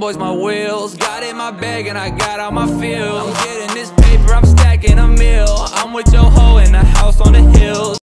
always my wheels. Got in my bag and I got out my field. I'm getting this paper, I'm stacking a meal. I'm with your hoe in the house on the hills.